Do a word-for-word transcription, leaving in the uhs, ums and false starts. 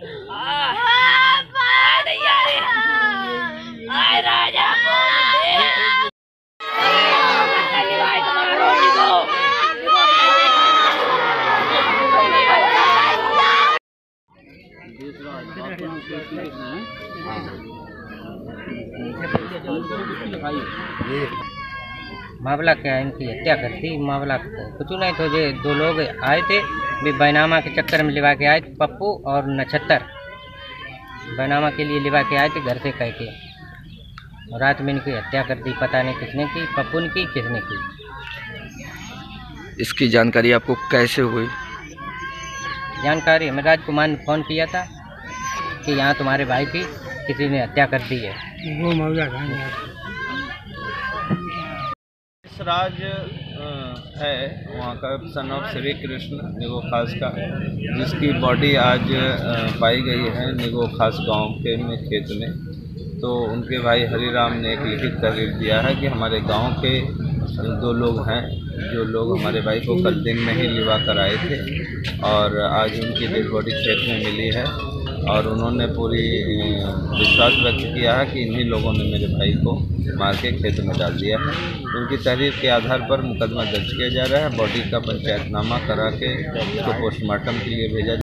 मामला क्या है, इनकी हत्या कर दी। मामला कुछ नहीं तो ये दो लोग आए थे, भी बैनामा के चक्कर में लिवा के आए थे, पप्पू और नक्षत्र बैनामा के लिए लिवा के आए थे घर से कह के, और रात में इनकी हत्या कर दी। पता नहीं किसने की, पप्पू ने की किसने की। इसकी जानकारी आपको कैसे हुई? जानकारी हमें राजकुमार ने फ़ोन किया था कि यहाँ तुम्हारे भाई की किसी ने हत्या कर दी है। राज है वहाँ का सन ऑफ श्री कृष्ण निगो खास का, जिसकी बॉडी आज पाई गई है निगो खास गांव के में खेत में। तो उनके भाई हरिराम ने एक लिखित तहरीर दिया है कि हमारे गांव के दो लोग हैं जो लोग हमारे भाई को कल दिन में ही लिवा कर आए थे, और आज उनकी डेड बॉडी खेत में मिली है। और उन्होंने पूरी विश्वास व्यक्त किया है कि इन्हीं लोगों ने मेरे भाई को मार के खेत में डाल दिया है। उनकी तहरीर के आधार पर मुकदमा दर्ज किया जा रहा है। बॉडी का पंचायतनामा करा के उसको पोस्टमार्टम के लिए भेजा